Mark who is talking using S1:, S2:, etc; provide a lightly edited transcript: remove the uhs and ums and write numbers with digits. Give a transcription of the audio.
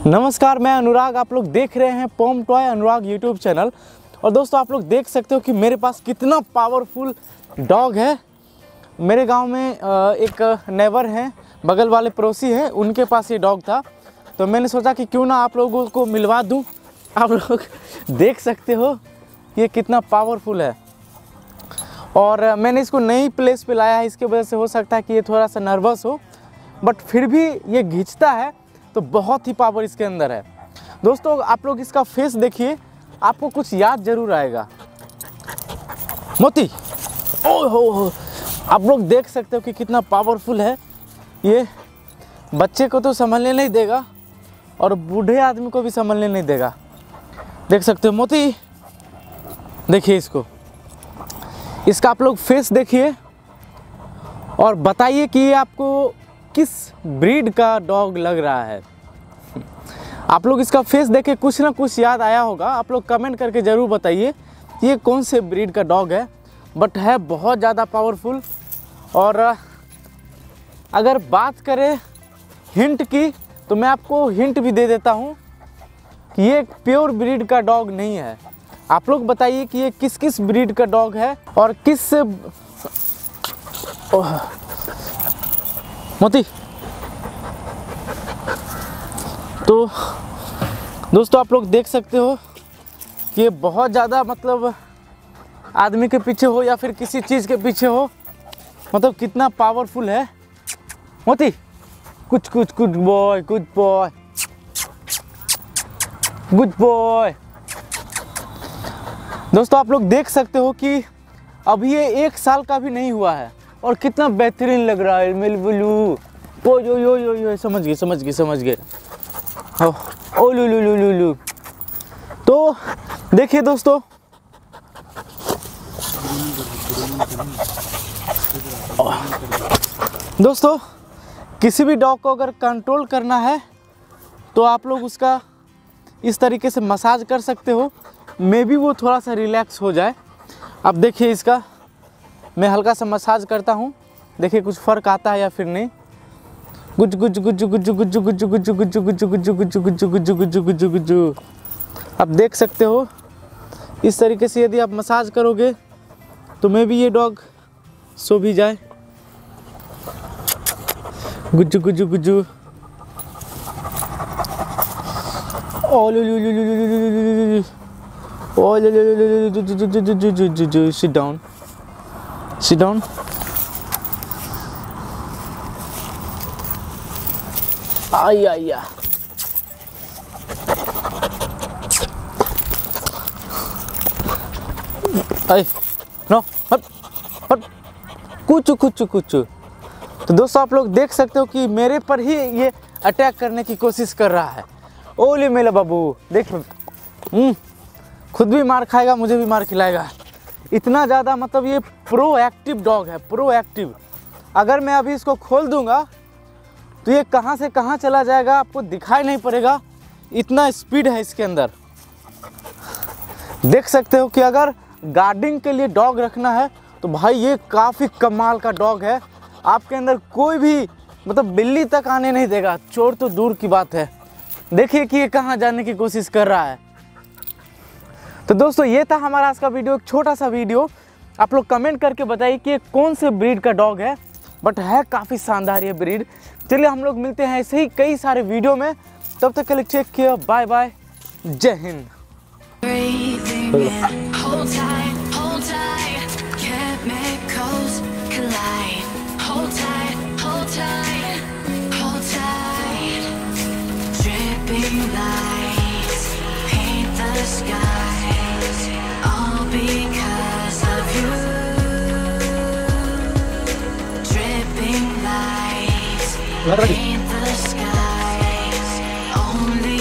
S1: नमस्कार, मैं अनुराग। आप लोग देख रहे हैं pom toy Anurag YouTube channel. और दोस्तों, आप लोग देख सकते हो कि मेरे पास कितना पावरफुल डॉग है। मेरे गांव में एक नेबर हैं, बगल वाले पड़ोसी हैं, उनके पास ये डॉग था। तो मैंने सोचा कि क्यों ना आप लोगों को मिलवा दूं। आप लोग देख सकते हो ये कितना पावरफुल है। और मैंने इसको नई प्लेस पे लाया है, इसके वजह से हो सकता है कि ये थोड़ा सा नर्वस हो, बट फिर भी ये घिंचता है, तो बहुत ही पावर इसके अंदर है। दोस्तों, आप लोग इसका फेस देखिए, आपको कुछ याद जरूर आएगा। मोती, ओह हो, आप लोग देख सकते हो कि कितना पावरफुल है ये। बच्चे को तो संभलने नहीं देगा और बूढ़े आदमी को भी संभलने नहीं देगा। देख सकते हो मोती, देखिए इसका आप लोग फेस देखिए और बताइए कि ये आपको किस ब्रीड का डॉग लग रहा है। आप लोग इसका फेस देख के कुछ ना कुछ याद आया होगा। आप लोग कमेंट करके ज़रूर बताइए ये कौन से ब्रीड का डॉग है, बट है बहुत ज़्यादा पावरफुल। और अगर बात करें हिंट की, तो मैं आपको हिंट भी दे देता हूँ कि ये एक प्योर ब्रीड का डॉग नहीं है। आप लोग बताइए कि ये किस किस ब्रीड का डॉग है और किस मोती। तो दोस्तों, आप लोग देख सकते हो कि ये बहुत ज़्यादा मतलब आदमी के पीछे हो या फिर किसी चीज़ के पीछे हो, मतलब कितना पावरफुल है। मोती, कुछ कुछ good boy, good boy, good boy. दोस्तों, आप लोग देख सकते हो कि अभी ये 1 साल का भी नहीं हुआ है और कितना बेहतरीन लग रहा है। मिल ब्लू, ओ यो यो यो यो, समझ गए। ओ लू लू लू लू लू। तो देखिए दोस्तों, किसी भी डॉग को अगर कंट्रोल करना है तो आप लोग उसका इस तरीके से मसाज कर सकते हो, मे बी वो थोड़ा सा रिलैक्स हो जाए। अब देखिए, इसका मैं हल्का सा मसाज करता हूँ, देखिए कुछ फ़र्क आता है या फिर नहीं। गुज गुज गुज गुज गुज गुज गुज गुज गुज गुज गुज गुज गुज गुज गुज गुज। आप देख सकते हो इस तरीके से यदि आप मसाज करोगे तो मे बी ये डॉग सो भी जाए। गुज गुज गुज। ओ लू लू लू लू लू लू। ओ लू लू लू लू लू। Sit down, sit down. आया नो, हट हट, कुछ। तो दोस्तों, आप लोग देख सकते हो कि मेरे पर ही ये अटैक करने की कोशिश कर रहा है। ओले मेरा बाबू, देख खुद भी मार खाएगा, मुझे भी मार खिलाएगा। इतना ज़्यादा मतलब ये प्रोएक्टिव डॉग है, प्रोएक्टिव। अगर मैं अभी इसको खोल दूंगा तो ये कहाँ से कहाँ चला जाएगा आपको दिखाई नहीं पड़ेगा, इतना स्पीड है इसके अंदर। देख सकते हो कि अगर गार्डिंग के लिए डॉग रखना है तो भाई ये काफ़ी कमाल का डॉग है। आपके अंदर कोई भी मतलब बिल्ली तक आने नहीं देगा, चोर तो दूर की बात है। देखिए कि ये कहाँ जाने की कोशिश कर रहा है। तो दोस्तों, ये था हमारा आज का वीडियो, एक छोटा सा वीडियो। आप लोग कमेंट करके बताइए कि ये कौन से ब्रीड का डॉग है, बट है काफ़ी शानदार ये ब्रीड। चलिए, हम लोग मिलते हैं ऐसे ही कई सारे वीडियो में। तब तक के लिए टेक केयर, बाय बाय, जय Hind.
S2: Paint the skies only